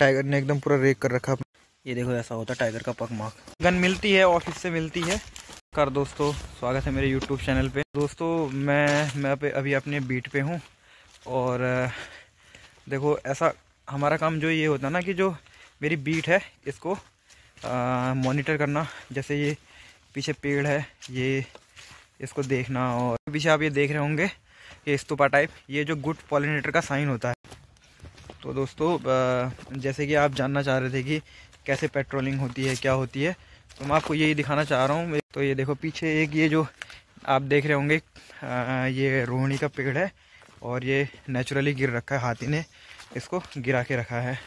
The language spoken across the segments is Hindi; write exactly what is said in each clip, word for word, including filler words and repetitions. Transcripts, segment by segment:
टाइगर ने एकदम पूरा रेक कर रखा। ये देखो ऐसा होता है टाइगर का पगमार्क। गन मिलती है, ऑफिस से मिलती है। कर दोस्तों, स्वागत है मेरे यूट्यूब चैनल पे। दोस्तों मैं मैं पे अभी अपने बीट पे हूँ और देखो ऐसा हमारा काम जो ये होता है ना कि जो मेरी बीट है इसको मॉनिटर करना। जैसे ये पीछे पेड़ है, ये इसको देखना, और पीछे आप ये देख रहे होंगे ये स्तूपा टाइप, ये जो गुड पॉलिनेटर का साइन होता है। तो दोस्तों जैसे कि आप जानना चाह रहे थे कि कैसे पेट्रोलिंग होती है, क्या होती है, तो मैं आपको यही दिखाना चाह रहा हूँ। तो ये देखो पीछे एक ये जो आप देख रहे होंगे ये रोहिणी का पेड़ है और ये नेचुरली गिर रखा है, हाथी ने इसको गिरा के रखा है।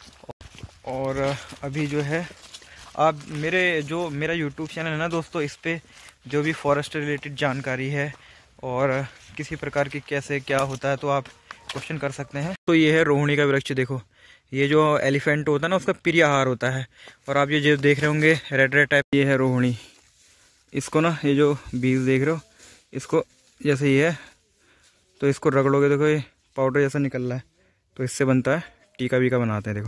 और अभी जो है आप मेरे जो मेरा यूट्यूब चैनल है ना दोस्तों, इस पर जो भी फॉरेस्ट रिलेटेड जानकारी है और किसी प्रकार की कैसे क्या होता है तो आप क्वेश्चन कर सकते हैं। तो ये है रोहिणी का वृक्ष। देखो ये जो एलिफेंट होता है ना उसका प्रिय आहार होता है। और आप ये जो देख रहे होंगे रेड रेड टाइप, ये है रोहिणी। इसको ना ये जो बीज देख रहे हो इसको जैसे ये है तो इसको रगड़ोगे, देखो ये पाउडर जैसा निकल रहा है, तो इससे बनता है टीका वीका बनाते हैं। देखो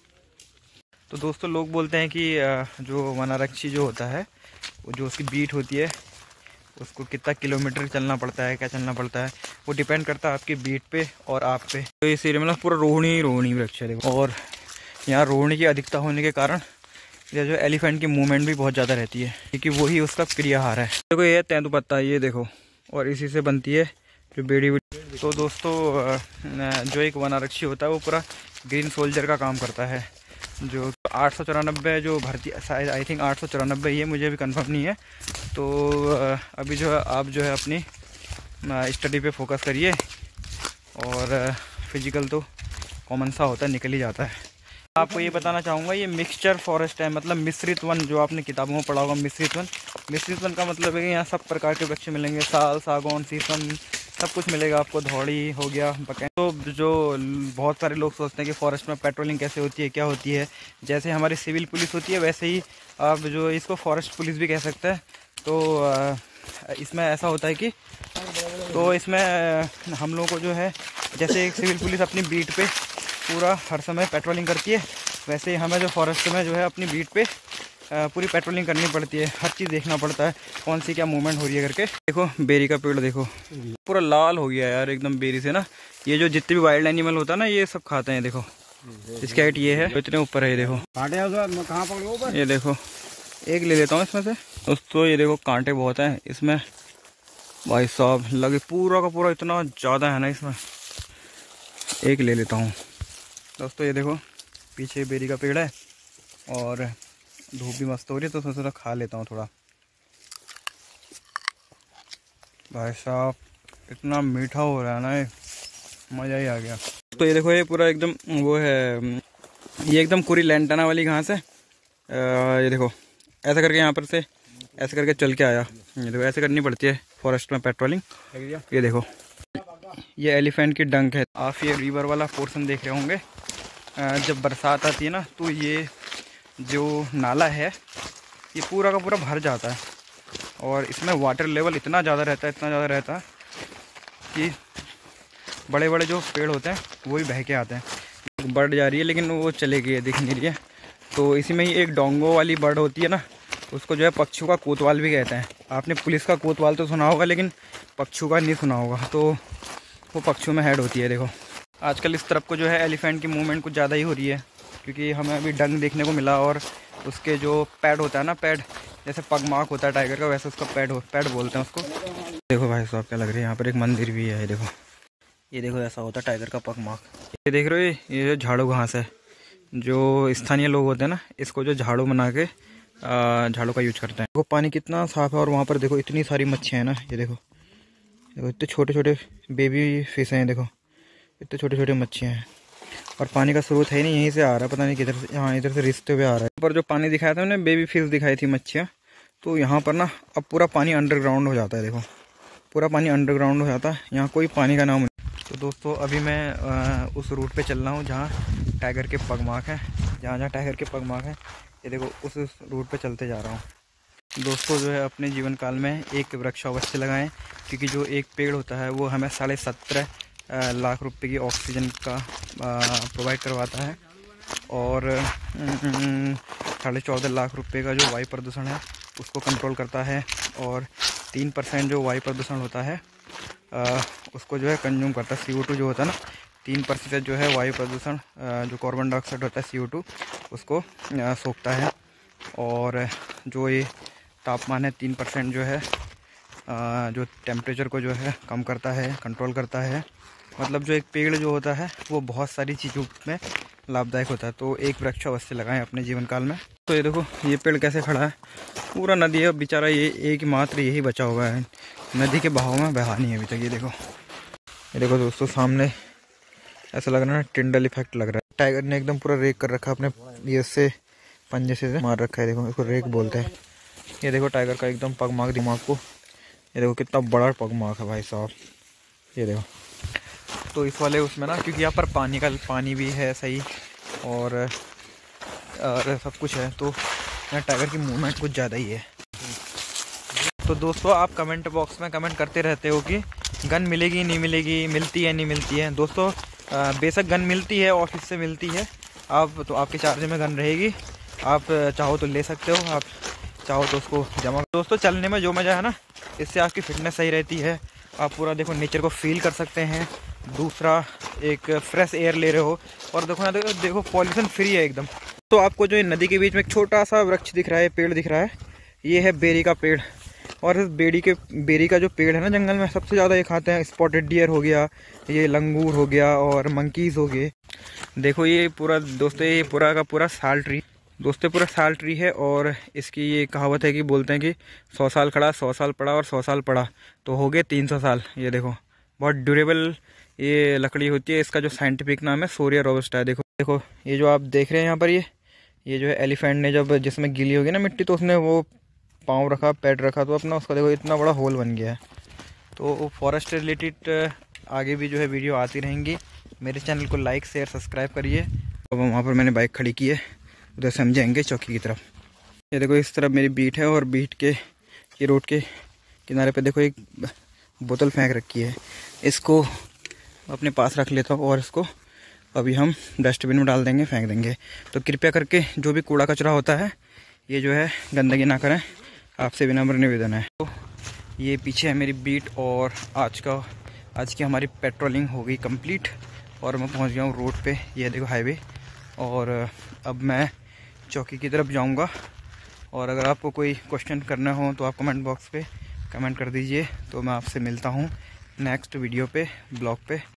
तो दोस्तों लोग बोलते हैं कि जो वनारक्षी जो होता है वो जो उसकी बीट होती है उसको कितना किलोमीटर चलना पड़ता है, क्या चलना पड़ता है, वो डिपेंड करता है आपकी बीट पे और आप पे। तो इस एरिया में पूरा रोहिणी रोहिणी वृक्ष है। देखो और यहाँ रोहिणी की अधिकता होने के कारण ये जो एलिफेंट की मूवमेंट भी बहुत ज़्यादा रहती है क्योंकि वही उसका प्रिय आहार है। देखो ये तेंदु पत्ता, ये देखो, और इसी से बनती है जो बेड़ी बेड़ी। तो दोस्तों जो एक वनारक्षी होता है वो पूरा ग्रीन सोल्जर का काम करता है। जो आठ सौ चौरानबे जो भर्ती, शायद आई थिंक आठ सौ चौरानबे, ये मुझे भी कंफर्म नहीं है। तो अभी जो है आप जो है अपनी स्टडी पे फोकस करिए और फिजिकल तो कॉमन सा होता है, निकल ही जाता है। आपको ये बताना चाहूँगा ये मिक्सचर फॉरेस्ट है, मतलब मिश्रित वन, जो आपने किताबों में पढ़ा होगा मिश्रित वन। मिश्रित वन का मतलब है कि यहाँ सब प्रकार के वृक्ष मिलेंगे, साल, सागौन, शीशम, सब कुछ मिलेगा आपको। धौड़ी हो गया, बकै। तो जो बहुत सारे लोग सोचते हैं कि फॉरेस्ट में पेट्रोलिंग कैसे होती है, क्या होती है, जैसे हमारी सिविल पुलिस होती है वैसे ही आप जो इसको फॉरेस्ट पुलिस भी कह सकते हैं। तो इसमें ऐसा होता है कि तो इसमें हम लोगों को जो है जैसे एक सिविल पुलिस अपनी बीट पे पूरा हर समय पेट्रोलिंग करती है, वैसे ही हमें जो फॉरेस्ट में जो है अपनी बीट पे पूरी पेट्रोलिंग करनी पड़ती है। हर चीज़ देखना पड़ता है कौन सी क्या मूवमेंट हो रही है करके। देखो बेरी का पेड़ देखो पूरा लाल हो गया यार एकदम बेरी से ना। ये जो जितने भी वाइल्ड एनिमल होता है ना ये सब खाते हैं। देखो इसकी हाइट ये है, इतने ऊपर है। ये देखो ये देखो, एक ले लेता हूँ इसमें से दोस्तों। ये देखो कांटे बहुत हैं इसमें भाई साहब, लगे पूरा का पूरा इतना ज़्यादा है ना इसमें। एक ले लेता हूँ दोस्तों। ये देखो पीछे बेरी का पेड़ है और धूप भी मस्त हो रही है तो सोचा खा लेता हूँ थोड़ा। भाई साहब इतना मीठा हो रहा है ना, ये मज़ा ही आ गया। तो ये देखो ये पूरा एकदम वो है, ये एकदम पूरी लैंटाना वाली घास है। आ, ये देखो ऐसा करके यहाँ पर से ऐसे करके चल के आया। ये देखो ऐसे करनी पड़ती है फॉरेस्ट में पेट्रोलिंग। ये देखो ये एलिफेंट की डंक है। आप ये रिवर वाला पोर्शन देख रहे होंगे, जब बरसात आती है ना तो ये जो नाला है ये पूरा का पूरा भर जाता है और इसमें वाटर लेवल इतना ज़्यादा रहता है, इतना ज़्यादा रहता है कि बड़े बड़े जो पेड़ होते हैं वो भी बह के आते हैं। बर्ड जा रही है लेकिन वो चले गई है, दिख नहीं रही है। तो इसी में ही एक डोंगो वाली बर्ड होती है ना, उसको जो है पक्षियों का कोतवाल भी कहते हैं। आपने पुलिस का कोतवाल तो सुना होगा लेकिन पक्षियों का नहीं सुना होगा, तो वो पक्षियों में हेड होती है। देखो आजकल इस तरफ को जो है एलिफेंट की मूवमेंट कुछ ज़्यादा ही हो रही है क्योंकि हमें अभी डंग देखने को मिला और उसके जो पैड होता है ना, पैड जैसे पगमार्क होता है टाइगर का, वैसे उसका पैड हो पैड बोलते हैं उसको। देखो भाई साहब क्या लग रही है, यहाँ पर एक मंदिर भी है। देखो ये देखो ऐसा होता है टाइगर का पगमार्क। ये देख रहे हो ये जो झाड़ू घास है, जो स्थानीय लोग होते हैं ना इसको जो झाड़ू बना के झाड़ू का यूज करते हैं। देखो पानी कितना साफ है और वहाँ पर देखो इतनी सारी मच्छियाँ हैं ना। ये देखो देखो इतने छोटे छोटे बेबी फिश हैं। देखो इतने छोटे छोटे मच्छियाँ हैं और पानी का स्रोत है नहीं, यहीं से आ रहा है, पता नहीं किधर से। हाँ इधर से रिश्ते हुए आ रहा है। पर जो पानी दिखाया था मैंने बेबी फिश दिखाई थी मच्छियाँ, तो यहाँ पर ना अब पूरा पानी अंडरग्राउंड हो जाता है। देखो पूरा पानी अंडरग्राउंड हो जाता है, यहाँ कोई पानी का नाम नहीं। तो दोस्तों अभी मैं आ, उस रूट पे चल रहा हूँ जहाँ टाइगर के पगमार्क हैं, जहाँ जहाँ टाइगर के पगमार्क हैं। ये देखो उस रूट पे चलते जा रहा हूँ। दोस्तों जो है अपने जीवन काल में एक वृक्ष अवश्य लगाएं क्योंकि जो एक पेड़ होता है वो हमें साढ़े सत्रह लाख रुपए की ऑक्सीजन का प्रोवाइड करवाता है। और साढ़े चौदह लाख रुपए का जो वायु प्रदूषण है उसको कंट्रोल करता है, और तीन परसेंट जो वायु प्रदूषण होता है आ, उसको जो है कंज्यूम करता है। सी ओ टू जो होता है ना, तीन प्रतिशत जो है वायु प्रदूषण जो कार्बन डाइऑक्साइड होता है सी ओ टू उसको सोखता है, और जो ये तापमान है तीन परसेंट जो है आ, जो टेम्परेचर को जो है कम करता है, कंट्रोल करता है। मतलब जो एक पेड़ जो होता है वो बहुत सारी चीज़ों में लाभदायक होता है। तो एक वृक्ष अवश्य लगाएं अपने जीवन काल में। तो ये देखो ये पेड़ कैसे खड़ा है, पूरा नदी है बेचारा, ये एक मात्र यही बचा हुआ है, नदी के बहाव में बहा नहीं है अभी तक। ये देखो ये देखो दोस्तों, सामने ऐसा लग रहा है टिंडल इफेक्ट लग रहा है। टाइगर ने एकदम पूरा रेक कर रखा है अपने ये से पंजे से मार रखा है। देखो इसको रेक बोलते हैं। ये देखो टाइगर का एकदम पगमार्क दिमाग को, ये देखो कितना बड़ा पगमार्क है भाई साहब, ये देखो। तो इस वाले उसमें ना, क्योंकि यहाँ पर पानी का पानी भी है सही और, और सब कुछ है, तो यहाँ टाइगर की मूवमेंट कुछ ज़्यादा ही है। तो दोस्तों आप कमेंट बॉक्स में कमेंट करते रहते हो कि गन मिलेगी नहीं मिलेगी, मिलती है नहीं मिलती है। दोस्तों बेशक गन मिलती है, ऑफिस से मिलती है, आप तो आपके चार्ज में गन रहेगी, आप चाहो तो ले सकते हो, आप चाहो तो उसको जमा। दोस्तों चलने में जो मज़ा है ना, इससे आपकी फिटनेस सही रहती है, आप पूरा देखो नेचर को फील कर सकते हैं। दूसरा एक फ्रेश एयर ले रहे हो, और देखो ना देखो देखो पॉल्यूशन फ्री है एकदम। तो आपको जो नदी के बीच में एक छोटा सा वृक्ष दिख रहा है, पेड़ दिख रहा है, ये है बेरी का पेड़। और इस बेरी के बेरी का जो पेड़ है ना जंगल में, सबसे ज़्यादा ये खाते हैं स्पॉटेड डियर हो गया, ये लंगूर हो गया और मंकीज़ हो गए। देखो ये पूरा दोस्तों ये पूरा का पूरा साल ट्री दोस्तों पूरा साल ट्री है, और इसकी ये कहावत है कि बोलते हैं कि सौ साल खड़ा सौ साल पड़ा और सौ साल पड़ा तो हो गए तीन सौ साल। ये देखो बहुत ड्यूरेबल ये लकड़ी होती है। इसका जो साइंटिफिक नाम है सोरिया रोबस्टा है। देखो देखो ये जो आप देख रहे हैं यहाँ पर, ये ये जो है एलिफेंट ने जब जिसमें गीली होगी ना मिट्टी, तो उसने वो पाँव रखा, पैड रखा, तो अपना उसका देखो इतना बड़ा होल बन गया है। तो फॉरेस्ट रिलेटेड आगे भी जो है वीडियो आती रहेंगी। मेरे चैनल को लाइक शेयर सब्सक्राइब करिए। अब वहाँ पर मैंने बाइक खड़ी की है, उधर से हम जाएंगे चौकी की तरफ। ये देखो इस तरफ मेरी बीट है, और बीट के ये रोड के किनारे पे देखो एक बोतल फेंक रखी है, इसको अपने पास रख लेता हूँ और इसको अभी हम डस्टबिन में डाल देंगे, फेंक देंगे। तो कृपया करके जो भी कूड़ा कचरा होता है ये जो है गंदगी ना करें, आपसे विनम्र निवेदन है। तो ये पीछे है मेरी बीट, और आज का आज की हमारी पेट्रोलिंग हो गई कंप्लीट, और मैं पहुंच गया हूँ रोड पे। ये देखो हाईवे, और अब मैं चौकी की तरफ जाऊंगा। और अगर आपको कोई क्वेश्चन करना हो तो आप कमेंट बॉक्स पे कमेंट कर दीजिए। तो मैं आपसे मिलता हूँ नेक्स्ट वीडियो पे, ब्लॉग पे।